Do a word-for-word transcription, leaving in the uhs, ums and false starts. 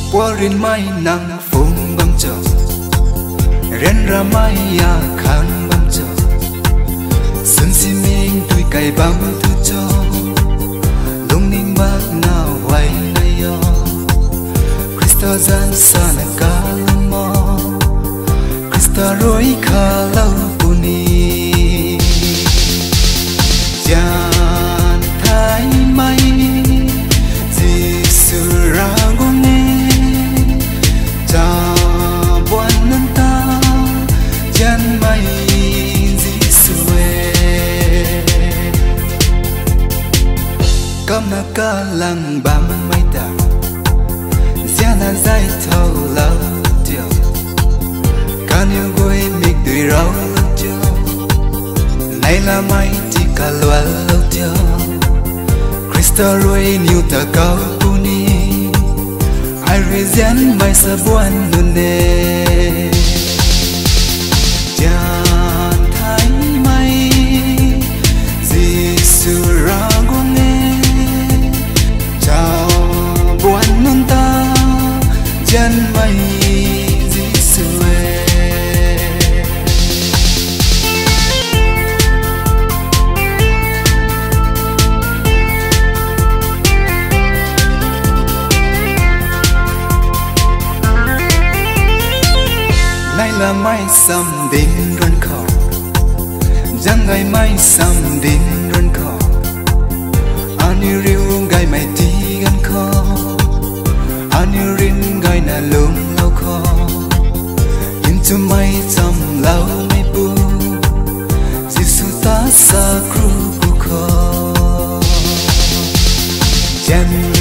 qua rin mai nắng phun băng chờ ren ra mai ya khang băng chờ sân si mình tuổi cày băng thứ cho lung ninh bác nào hoài nay yo Krista gian sa na ca mo Krista roi kha lâu puni jan thái mai Giêsu ra gone cha buan nan ta jan mai Giêsu e cam na ca lang bam mai ta zia na zai thâu lâu tiêu can you go make the road tiêu này là mai chỉ cả loa lâu tiêu Krista roi new ta cao puni ai rezen mai sa buan nune jan thái mai Giêsu ra gone chào buan nun ta jan mai Giêsu e nay là mai sam đến run khò chẳng ngày mai sam đến run khò anh yêu gai mày ti gan khò anh rin gai na lung lâu khò into mai chăm lâu mai bu Giêsu ta sa cru bu khò chân